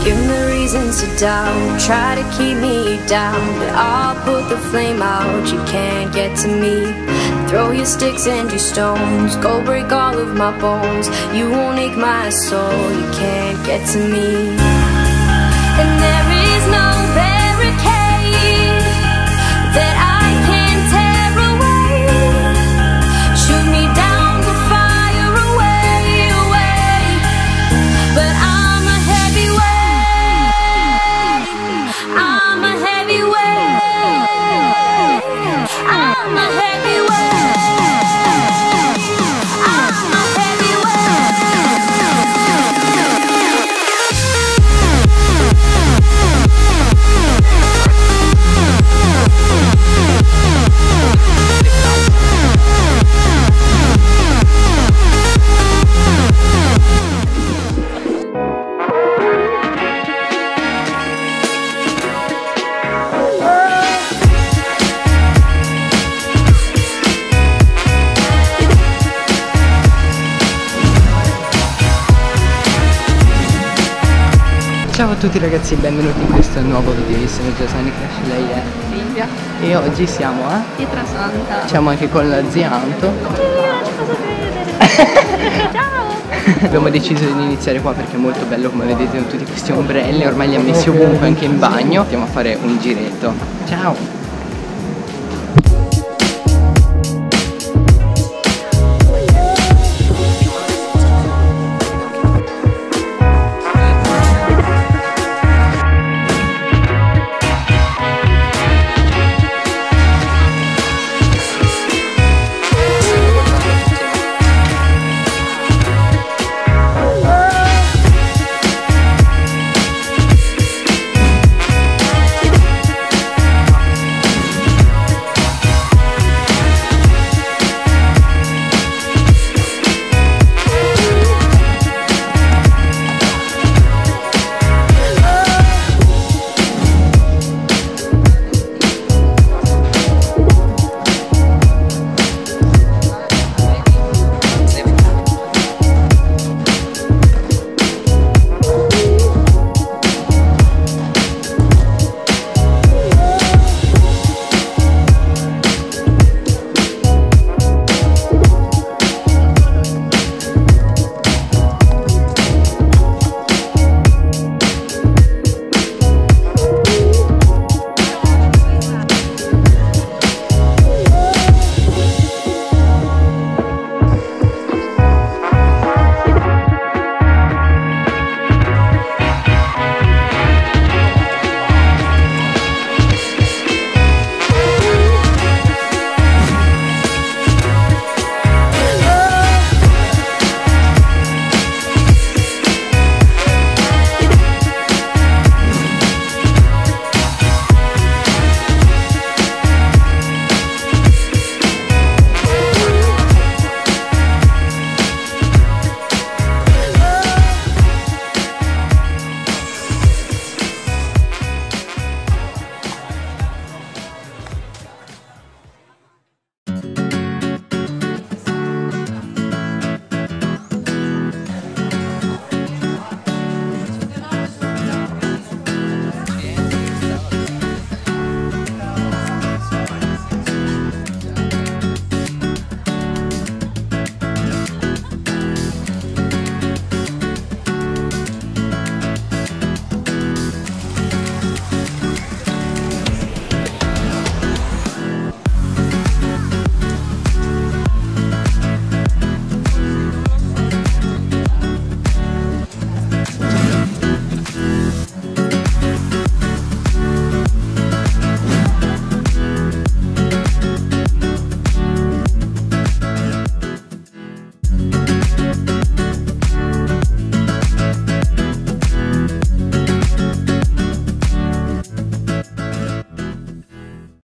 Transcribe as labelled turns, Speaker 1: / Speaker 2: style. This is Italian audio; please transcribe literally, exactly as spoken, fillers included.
Speaker 1: Give me reasons to doubt, try to keep me down, but I'll put the flame out, you can't get to me. Throw your sticks and your stones, go break all of my bones. You won't ache my soul, you can't get to me. And there is no barricade that I can tear away. Shoot me down to fire away, away. But I'm a heavyweight, I'm a heavyweight, I'm a heavyweight.
Speaker 2: Ciao a tutti ragazzi e benvenuti in questo nuovo video. Io sono Giovanni Crash, lei è
Speaker 3: Silvia
Speaker 2: e oggi siamo a
Speaker 3: Pietrasanta.
Speaker 2: siamo anche con la zia Anto.
Speaker 3: Oddio, ci posso credere. Ciao.
Speaker 2: Abbiamo deciso di iniziare qua perché è molto bello, come vedete, con tutti questi ombrelli, ormai li ha messi ovunque, anche in bagno. Andiamo a fare un giretto. Ciao.